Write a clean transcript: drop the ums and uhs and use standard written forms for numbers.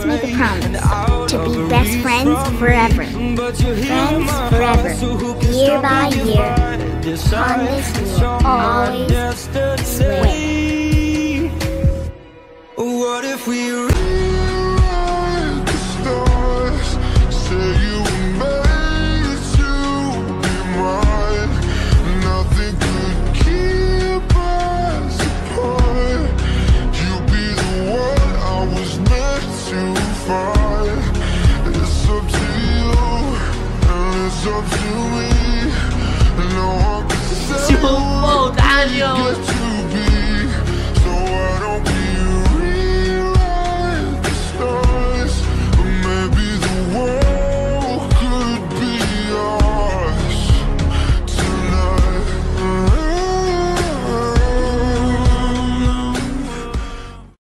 make a promise to be best friends forever. Friends forever, year by year. On this we'll always swear. What if we rewrite the stars? Say you were made to be mine. Nothing could keep us apart. You'd be the one I was meant to find. It's up to you, and it's up to me. No one can say Super Bowl, Daniel.